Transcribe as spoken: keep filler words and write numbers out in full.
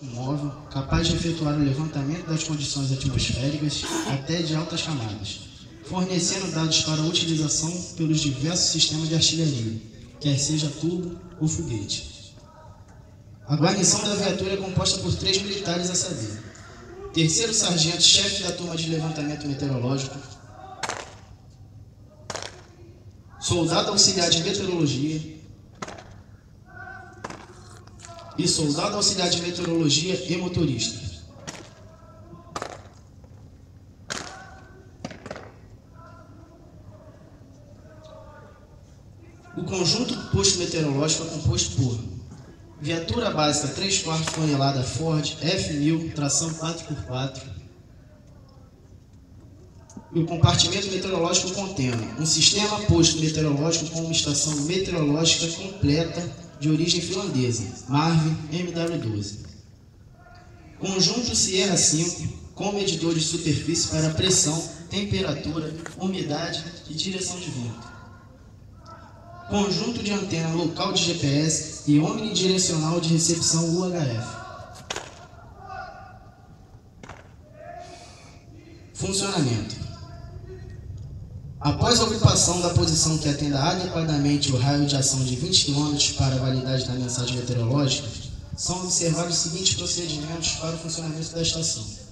móvel, capaz de efetuar o levantamento das condições atmosféricas até de altas camadas, fornecendo dados para utilização pelos diversos sistemas de artilharia, quer seja tubo ou foguete. A guarnição da viatura é composta por três militares a saber: terceiro sargento, chefe da turma de levantamento meteorológico, soldado auxiliar de meteorologia e soldado auxiliar de meteorologia e motorista. O conjunto posto meteorológico é composto por viatura básica três quartos tonelada Ford F mil, tração quatro por quatro. E o compartimento meteorológico contém um sistema posto meteorológico com uma estação meteorológica completa de origem finlandesa, Marvin M W doze. Conjunto Sierra cinco, com medidor de superfície para pressão, temperatura, umidade e direção de vento. Conjunto de antena local de G P S e omnidirecional de recepção U H F. Funcionamento. Após a ocupação da posição que atenda adequadamente o raio de ação de vinte quilômetros para a validade da mensagem meteorológica, são observados os seguintes procedimentos para o funcionamento da estação.